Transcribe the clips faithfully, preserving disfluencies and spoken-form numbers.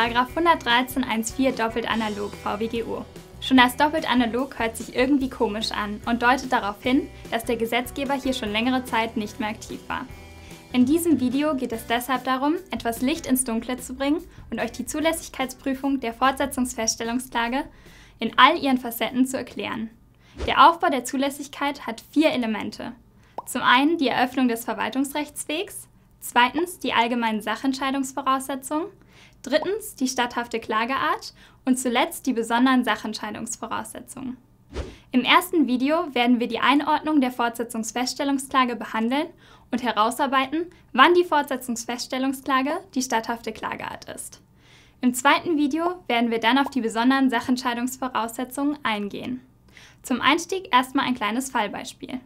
hundertdreizehn Absatz vier doppelt analog V W G O. Schon das doppelt analog hört sich irgendwie komisch an und deutet darauf hin, dass der Gesetzgeber hier schon längere Zeit nicht mehr aktiv war. In diesem Video geht es deshalb darum, etwas Licht ins Dunkle zu bringen und euch die Zulässigkeitsprüfung der Fortsetzungsfeststellungsklage in all ihren Facetten zu erklären. Der Aufbau der Zulässigkeit hat vier Elemente. Zum einen die Eröffnung des Verwaltungsrechtswegs, zweitens die allgemeinen Sachentscheidungsvoraussetzungen, drittens die statthafte Klageart und zuletzt die besonderen Sachentscheidungsvoraussetzungen. Im ersten Video werden wir die Einordnung der Fortsetzungsfeststellungsklage behandeln und herausarbeiten, wann die Fortsetzungsfeststellungsklage die statthafte Klageart ist. Im zweiten Video werden wir dann auf die besonderen Sachentscheidungsvoraussetzungen eingehen. Zum Einstieg erstmal ein kleines Fallbeispiel.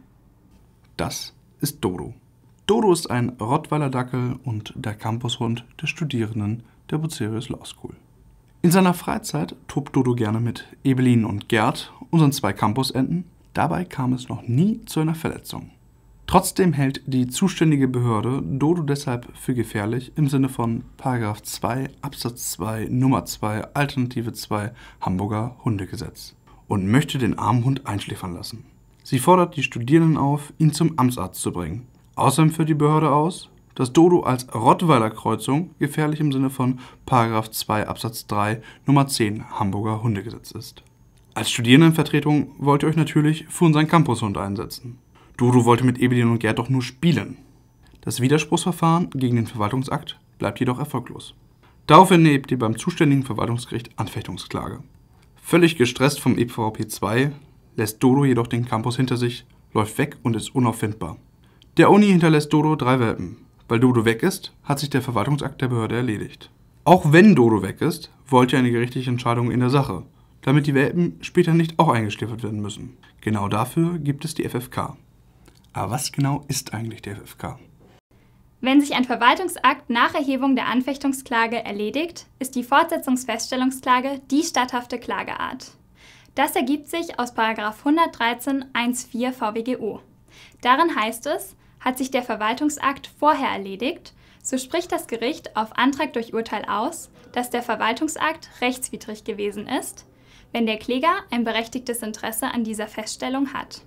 Das ist Dodo. Dodo ist ein Rottweiler Dackel und der Campushund der Studierenden der Bucerius Law School. In seiner Freizeit tobt Dodo gerne mit Ebelin und Gerd, unseren zwei Campusenten. Dabei kam es noch nie zu einer Verletzung. Trotzdem hält die zuständige Behörde Dodo deshalb für gefährlich im Sinne von Paragraph zwei Absatz zwei Nummer zwei Alternative zwei Hamburger Hundegesetz und möchte den armen Hund einschläfern lassen. Sie fordert die Studierenden auf, ihn zum Amtsarzt zu bringen. Außerdem führt die Behörde aus, dass Dodo als Rottweiler-Kreuzung gefährlich im Sinne von Paragraph zwei Absatz drei Nummer zehn Hamburger Hundegesetz ist. Als Studierendenvertretung wollt ihr euch natürlich für unseren Campushund einsetzen. Dodo wollte mit Ebelin und Gerd doch nur spielen. Das Widerspruchsverfahren gegen den Verwaltungsakt bleibt jedoch erfolglos. Daraufhin erhebt ihr beim zuständigen Verwaltungsgericht Anfechtungsklage. Völlig gestresst vom E V P zwei lässt Dodo jedoch den Campus hinter sich, läuft weg und ist unauffindbar. Der Uni hinterlässt Dodo drei Welpen. Weil Dodo weg ist, hat sich der Verwaltungsakt der Behörde erledigt. Auch wenn Dodo weg ist, wollt ihr eine gerichtliche Entscheidung in der Sache, damit die Welpen später nicht auch eingeschläfert werden müssen. Genau dafür gibt es die F F K. Aber was genau ist eigentlich die F F K? Wenn sich ein Verwaltungsakt nach Erhebung der Anfechtungsklage erledigt, ist die Fortsetzungsfeststellungsklage die statthafte Klageart. Das ergibt sich aus Paragraph hundertdreizehn Absatz vier V W G O. Darin heißt es, hat sich der Verwaltungsakt vorher erledigt, so spricht das Gericht auf Antrag durch Urteil aus, dass der Verwaltungsakt rechtswidrig gewesen ist, wenn der Kläger ein berechtigtes Interesse an dieser Feststellung hat.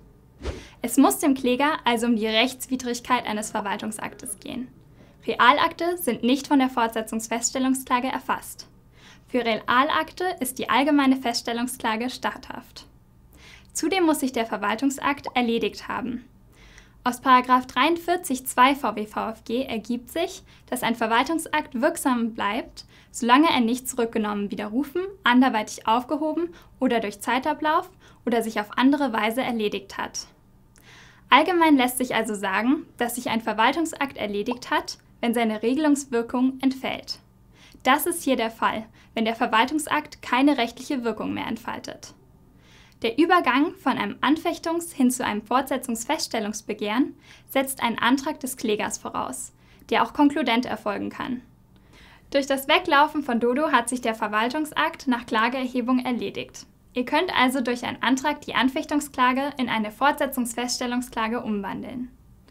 Es muss dem Kläger also um die Rechtswidrigkeit eines Verwaltungsaktes gehen. Realakte sind nicht von der Fortsetzungsfeststellungsklage erfasst. Für Realakte ist die allgemeine Feststellungsklage statthaft. Zudem muss sich der Verwaltungsakt erledigt haben. Aus Paragraph dreiundvierzig Absatz zwei V W V F G ergibt sich, dass ein Verwaltungsakt wirksam bleibt, solange er nicht zurückgenommen, widerrufen, anderweitig aufgehoben oder durch Zeitablauf oder sich auf andere Weise erledigt hat. Allgemein lässt sich also sagen, dass sich ein Verwaltungsakt erledigt hat, wenn seine Regelungswirkung entfällt. Das ist hier der Fall, wenn der Verwaltungsakt keine rechtliche Wirkung mehr entfaltet. Der Übergang von einem Anfechtungs- hin zu einem Fortsetzungsfeststellungsbegehren setzt einen Antrag des Klägers voraus, der auch konkludent erfolgen kann. Durch das Weglaufen von Dodo hat sich der Verwaltungsakt nach Klageerhebung erledigt. Ihr könnt also durch einen Antrag die Anfechtungsklage in eine Fortsetzungsfeststellungsklage umwandeln.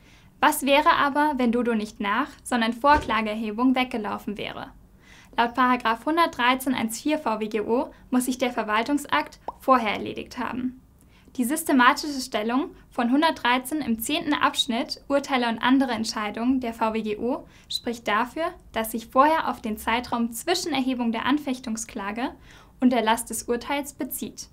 Was wäre aber, wenn Dodo nicht nach, sondern vor Klageerhebung weggelaufen wäre? Laut Paragraph hundertdreizehn Absatz vier V W G O muss sich der Verwaltungsakt vorher erledigt haben. Die systematische Stellung von hundertdreizehn im zehnten Abschnitt Urteile und andere Entscheidungen der V W G O spricht dafür, dass sich vorher auf den Zeitraum zwischen Erhebung der Anfechtungsklage und Erlass des Urteils bezieht.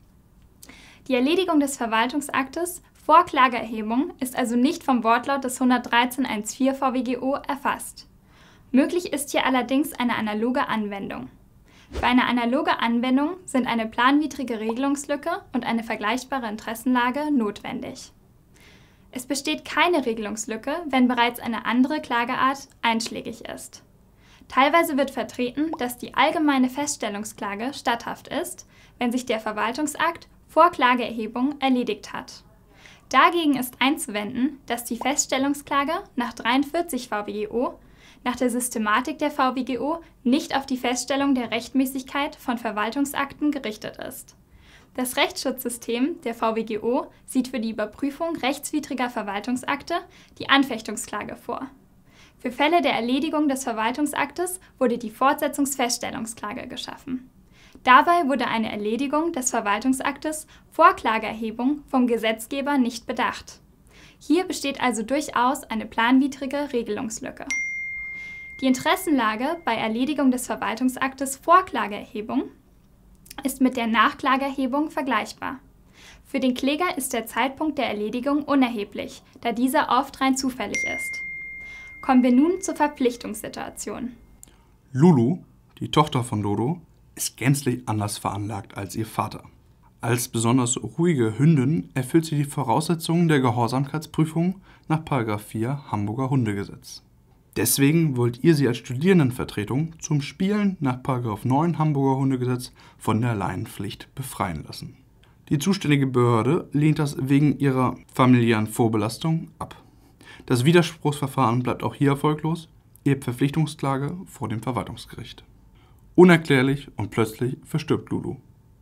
Die Erledigung des Verwaltungsaktes vor Klageerhebung ist also nicht vom Wortlaut des hundertdreizehn Absatz vier V W G O erfasst. Möglich ist hier allerdings eine analoge Anwendung. Für eine analoge Anwendung sind eine planwidrige Regelungslücke und eine vergleichbare Interessenlage notwendig. Es besteht keine Regelungslücke, wenn bereits eine andere Klageart einschlägig ist. Teilweise wird vertreten, dass die allgemeine Feststellungsklage statthaft ist, wenn sich der Verwaltungsakt vor Klageerhebung erledigt hat. Dagegen ist einzuwenden, dass die Feststellungsklage nach dreiundvierzig V W G O nach der Systematik der V W G O nicht auf die Feststellung der Rechtmäßigkeit von Verwaltungsakten gerichtet ist. Das Rechtsschutzsystem der V W G O sieht für die Überprüfung rechtswidriger Verwaltungsakte die Anfechtungsklage vor. Für Fälle der Erledigung des Verwaltungsaktes wurde die Fortsetzungsfeststellungsklage geschaffen. Dabei wurde eine Erledigung des Verwaltungsaktes vor Klageerhebung vom Gesetzgeber nicht bedacht. Hier besteht also durchaus eine planwidrige Regelungslücke. Die Interessenlage bei Erledigung des Verwaltungsaktes vor Klageerhebung ist mit der Nachklageerhebung vergleichbar. Für den Kläger ist der Zeitpunkt der Erledigung unerheblich, da dieser oft rein zufällig ist. Kommen wir nun zur Verpflichtungssituation. Lulu, die Tochter von Dodo, ist gänzlich anders veranlagt als ihr Vater. Als besonders ruhige Hündin erfüllt sie die Voraussetzungen der Gehorsamkeitsprüfung nach Paragraph vier Hamburger Hundegesetz. Deswegen wollt ihr sie als Studierendenvertretung zum Spielen nach Paragraph neun Hamburger Hundegesetz von der Leinenpflicht befreien lassen. Die zuständige Behörde lehnt das wegen ihrer familiären Vorbelastung ab. Das Widerspruchsverfahren bleibt auch hier erfolglos, ihr Verpflichtungsklage vor dem Verwaltungsgericht. Unerklärlich und plötzlich verstirbt Lulu.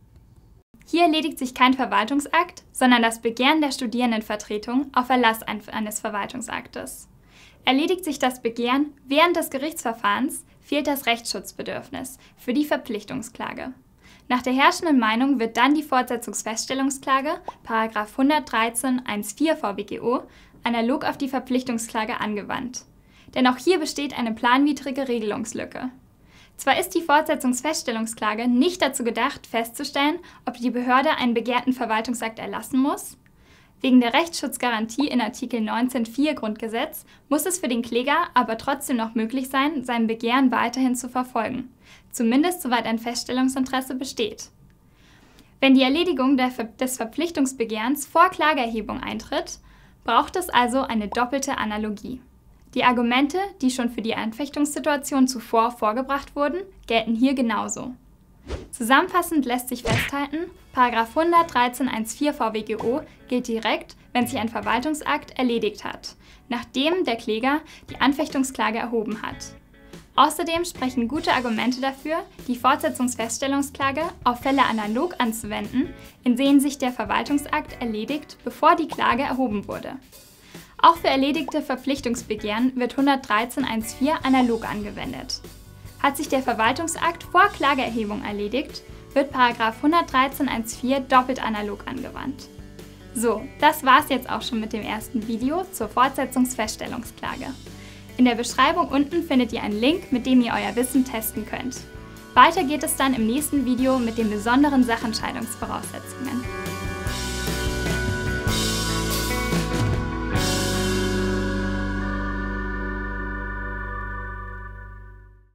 Hier erledigt sich kein Verwaltungsakt, sondern das Begehren der Studierendenvertretung auf Erlass eines Verwaltungsaktes. Erledigt sich das Begehren während des Gerichtsverfahrens, fehlt das Rechtsschutzbedürfnis für die Verpflichtungsklage. Nach der herrschenden Meinung wird dann die Fortsetzungsfeststellungsklage, Paragraph hundertdreizehn Absatz vier V W G O, analog auf die Verpflichtungsklage angewandt. Denn auch hier besteht eine planwidrige Regelungslücke. Zwar ist die Fortsetzungsfeststellungsklage nicht dazu gedacht, festzustellen, ob die Behörde einen begehrten Verwaltungsakt erlassen muss. Wegen der Rechtsschutzgarantie in Artikel neunzehn Absatz vier Grundgesetz muss es für den Kläger aber trotzdem noch möglich sein, sein Begehren weiterhin zu verfolgen, zumindest soweit ein Feststellungsinteresse besteht. Wenn die Erledigung der Ver- des Verpflichtungsbegehrens vor Klageerhebung eintritt, braucht es also eine doppelte Analogie. Die Argumente, die schon für die Anfechtungssituation zuvor vorgebracht wurden, gelten hier genauso. Zusammenfassend lässt sich festhalten, Paragraph hundertdreizehn Absatz vier V W G O gilt direkt, wenn sich ein Verwaltungsakt erledigt hat, nachdem der Kläger die Anfechtungsklage erhoben hat. Außerdem sprechen gute Argumente dafür, die Fortsetzungsfeststellungsklage auf Fälle analog anzuwenden, in denen sich der Verwaltungsakt erledigt, bevor die Klage erhoben wurde. Auch für erledigte Verpflichtungsbegehren wird hundertdreizehn Absatz vier analog angewendet. Hat sich der Verwaltungsakt vor Klageerhebung erledigt, wird Paragraph hundertdreizehn Absatz vier doppelt analog angewandt. So, das war's jetzt auch schon mit dem ersten Video zur Fortsetzungsfeststellungsklage. In der Beschreibung unten findet ihr einen Link, mit dem ihr euer Wissen testen könnt. Weiter geht es dann im nächsten Video mit den besonderen Sachentscheidungsvoraussetzungen.